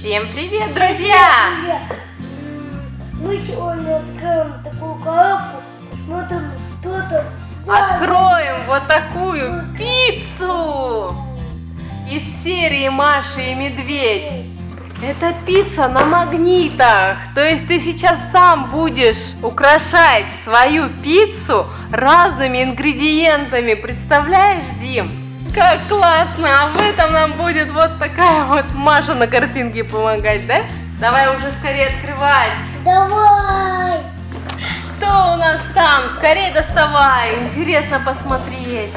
Всем привет, друзья! Мы сегодня откроем такую коробку, посмотрим, что там. Откроем вот такую пиццу из серии Маша и Медведь. Это пицца на магнитах. То есть ты сейчас сам будешь украшать свою пиццу разными ингредиентами. Представляешь, Дим? Как классно! А в этом нам будет вот такая вот Маша на картинке помогать, да? Давай уже скорее открывать. Давай! Что у нас там? Скорее доставай. Интересно посмотреть.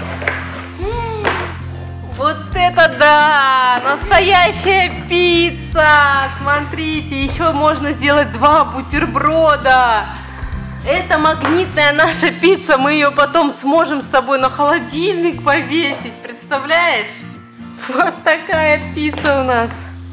Вот это да! Настоящая пицца! Смотрите, еще можно сделать 2 бутерброда. Это магнитная наша пицца. Мы ее потом сможем с тобой на холодильник повесить. Представляешь? Вот такая пицца у нас.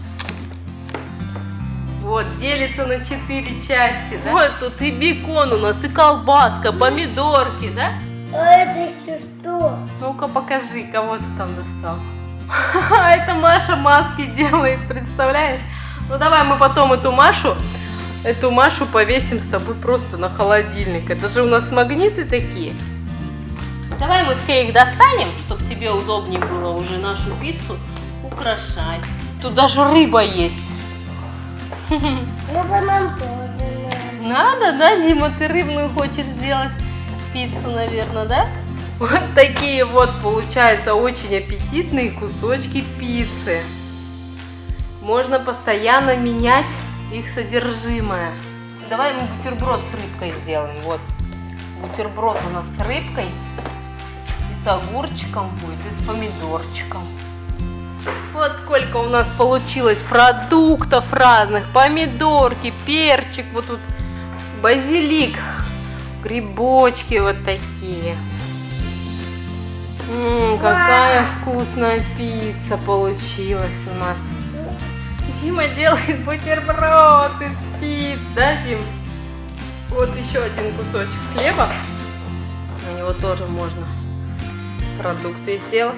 Вот, делится на 4 части, да? Вот тут и бекон у нас, и колбаска, помидорки, да? А это еще что? Ну-ка покажи, кого ты там достал. Это Маша маски делает, представляешь? Ну давай мы потом эту Машу повесим с тобой просто на холодильник. Это же у нас магниты такие. Давай мы все их достанем, чтобы тебе удобнее было уже нашу пиццу украшать. Тут даже рыба есть. Рыба нам тоже Надо, да, Дима? Ты рыбную хочешь сделать пиццу, наверное, да? Вот такие вот получаются очень аппетитные кусочки пиццы. Можно постоянно менять их содержимое. Давай мы бутерброд с рыбкой сделаем. Вот, бутерброд у нас с рыбкой. И с огурчиком будет, и с помидорчиком. Вот сколько у нас получилось продуктов разных. Помидорки, перчик, вот тут базилик, грибочки вот такие. Какая вкусная пицца получилась у нас. Дима делает бутерброд из пиццы, да, Дим? Вот еще один кусочек хлеба. На него тоже можно продукты сделать.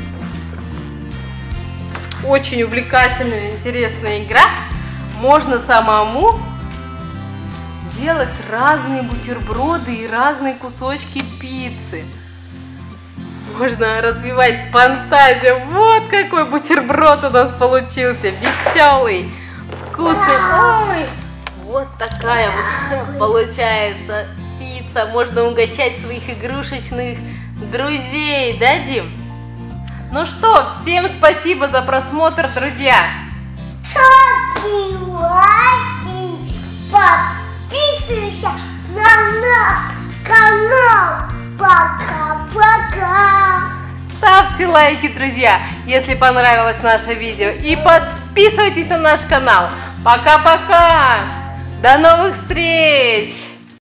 Очень увлекательная, интересная игра. Можно самому делать разные бутерброды и разные кусочки пиццы. Можно развивать фантазию. Вот какой бутерброд у нас получился. Веселый, вкусный. Ой, вот такая вот получается пицца. Можно угощать своих игрушечных друзей, да, Дим? Ну что, всем спасибо за просмотр, друзья. Ставьте лайки, подписывайся на наш канал. Пока-пока. Ставьте лайки, друзья, если понравилось наше видео. И подписывайтесь на наш канал. Пока-пока. До новых встреч.